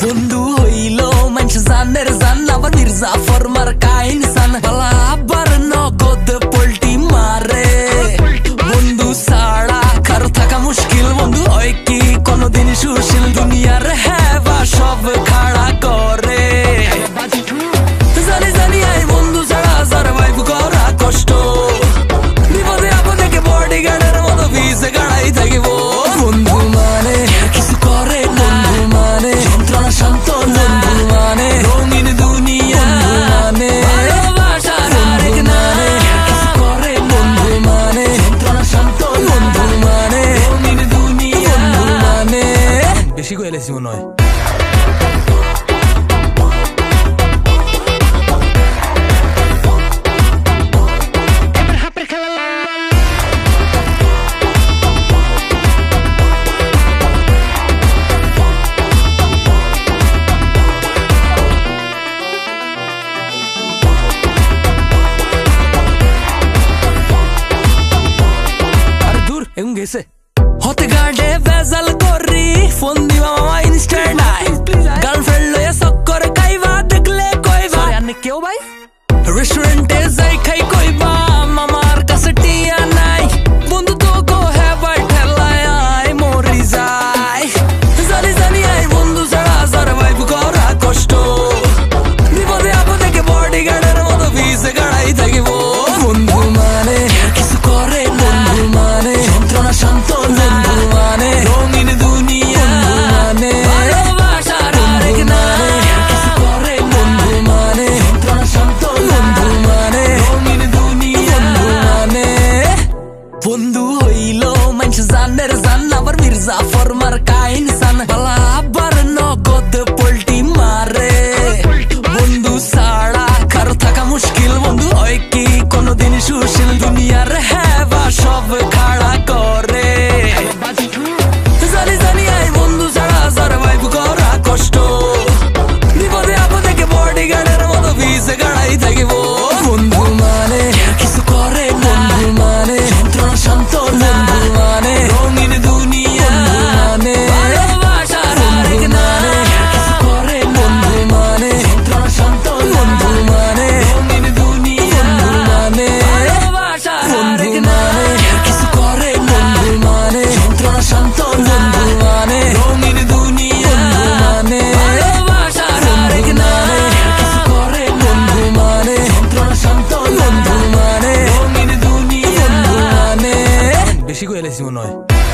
বন্ধু হইল মানুষ জানের জান আবার মির্জাফর মার্কা ইনসান বালা আবার নগদ পোল্টি মারে বন্ধু ছাড়া কারো থাকা মুশকিল বন্ধু হয় কি কোনদিন সুশীল দুনিয়ার হেবা সব খাড়া করে জানি জানি আই বন্ধু ছাড়া সারভাইভ করা কষ্ট বিপদে আপদে কে বডিগার্ডের মতো ভিজে গাড়াই থাকিব বন্ধু মানে কিছু করে বন্ধু মানে যন্ত্রণা শান্ত বন্ধু মানে রঙিন দুনিয়া মানে ভালোবাসার আরেক নামে কিছু করে বন্ধু মানে যন্ত্রণা শান্ত বন্ধু মানে রঙিন দুনিয়া বন্ধু মানে বেশি কইলেছি মনে হয় গেছে হতে গার্ডে বেজাল করি ফোন দিবা মামা ইনস্ট্যান্ট আই গার্লফ্রেন্ড লয়ে চক্কর খাইবা দেখলে কইবা আনে কেউ ভাই রেস্টুরেন্টে যাই খাই কইবা মামার কাছে টিয়া নাই বন্ধু তো গো হেবাই ঠেলায় আই মরি যাই জানি জানি আই বন্ধু ছাড়া সারভাইভ করা কষ্ট বিপদে আপদে কে বডিগার্ডের মতো ভিজে গাড়াই থাকিব বন্ধু মানে কিছু করে বন্ধু মানে যন্ত্রণা শান্ত বন্ধু মানে রঙিন দুনিয়া মানে ভালোবাসার আরেক নামে কিছু করে বন্ধু মানে যন্ত্রণা শান্ত বন্ধু মানে রঙিন দুনিয়া মানে বন্ধু হইল মানুষ জানের জান আবার মির্জাফর মার্কা ইনসান বালা আবার নগদ পোল্টি মারে বন্ধু ছাড়া কারো থাকা মুশকিল বন্ধু হয় কি কোনদিন সুশীল দুনিয়ার হেবা সব খাড়া করে জানি জানি আই বন্ধু ছাড়া সারভাইভ করা কষ্ট বিপদে আপদে কে বডিগার্ডের মতো ভিজে গাড়াই থাকিব বন্ধু মানে কিছু করে বন্ধু মানে যন্ত্রণা শান্ত বন্ধু মানে রঙিন দুনিয়া মানে ভালোবাসার আরেক নামে কিছু করে বন্ধু মানে যন্ত্রণা শান্ত বন্ধু মানে রঙিন দুনিয়া মানে ভালোবাসার আরেক নামে কিছু করে বন্ধু মানে যন্ত্রণা শান্ত বন্ধু মানে রঙিন দুনিয়া মানে ভালোবাসার আরেক নামে কিছু করে বন্ধু মানে যন্ত্রণা শান্ত বন্ধু মানে রঙিন দুনিয়া মানে বেশি কইলেছি মনে হয়।